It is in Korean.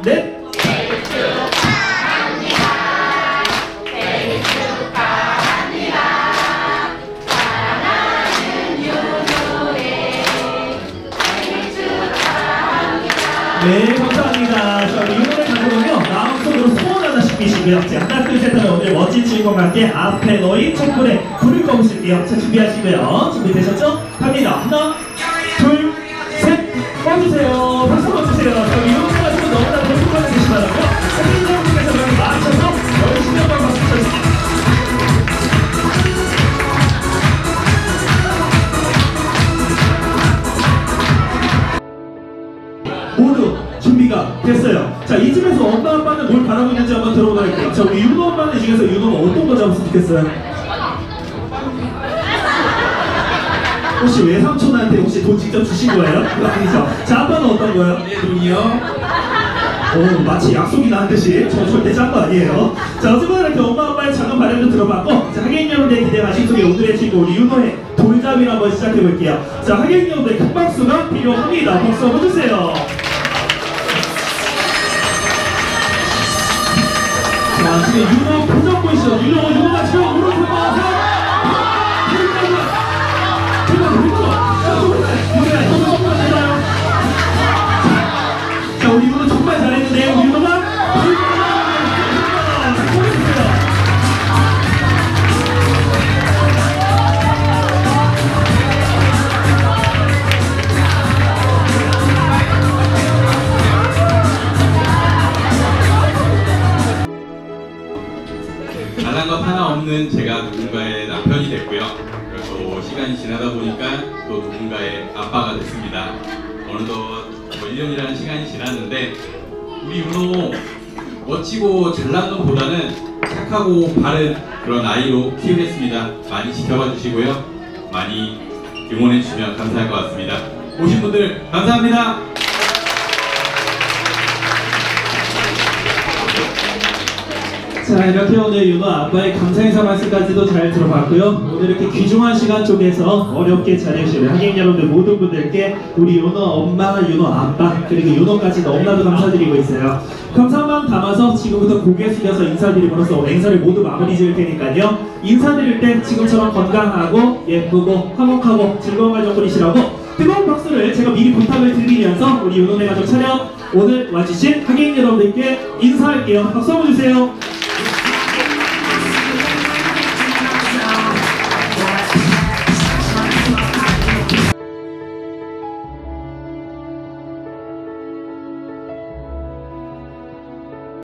넷. 네, 감사합니다. 자, 우리 이번에 가족은요, 마음속으로 소원 하나씩 비시고요. 자, 하나, 둘, 셋 하면 오늘 멋진 주인공과 함께 앞에 놓인 촛불에 불을 꺼보실게요. 자, 준비하시고요. 준비되셨죠? 갑니다. 하나, 둘, 셋, 꺼주세요. 박수 한번 주세요. 자, 우리 이번에 가족은 너무나도 행복하게 되시 바라고요. 선생님께서 그럼 맞춰서 열심히 한번 박수 주세요. 모두 준비가 됐어요. 자, 이쯤에서 엄마 아빠는 뭘 바라고 있는지 한번 들어보도록 할게요. 자, 우리 윤호 엄마는 중에서 윤호가 어떤 거 잡았으면 좋겠어요? 혹시 외삼촌한테 혹시 돈 직접 주신 거예요? 그거 아니죠? 자, 아빠는 어떤 거예요? 네, 돈이요? 오, 마치 약속이 난 듯이 저 절대 짠 거 아니에요. 자, 어쨌거나 이렇게 엄마 아빠의 작은 바람도 들어봤고, 자, 하객 여러분들의 기대 가신 속에 오늘의 친구 우리 윤호의 돌잡이를 한번 시작해 볼게요. 자, 하객 여러분들의 큰 박수가 필요합니다. 박수 한번 주세요. 자, 지금 윤호 표정 보이시죠? 윤호가 지금 오른손 봐서 자, 우리 윤호 정말 잘했는데요. 우리 윤호가 자랑것 하나 없는 제가 누군가의 남편이 됐고요. 그리고 시간이 지나다 보니까 또 누군가의 아빠가 됐습니다. 어느덧 1년이라는 시간이 지났는데 우리 윤호 멋지고 잘난 놈보다는 착하고 바른 그런 아이로 키우겠습니다. 많이 지켜봐 주시고요. 많이 응원해 주시면 감사할 것 같습니다. 오신 분들 감사합니다. 자, 이렇게 오늘 윤호 아빠의 감사 인사 말씀까지도 잘 들어봤고요. 오늘 이렇게 귀중한 시간 속에서 어렵게 자리해주신 하객 여러분들 모든 분들께 우리 윤호 엄마, 윤호 아빠, 그리고 윤호까지 너무나도 감사드리고 있어요. 감사한 마음 담아서 지금부터 고개 숙여서 인사드림으로써 행사를 모두 마무리 지을 테니까요. 인사드릴 때 지금처럼 건강하고 예쁘고 화목하고 즐거운 가족 보내시라고 뜨거운 박수를 제가 미리 부탁을 드리면서 우리 윤호네 가족 차렷 오늘 와주신 하객 여러분들께 인사할게요. 박수 한번 주세요.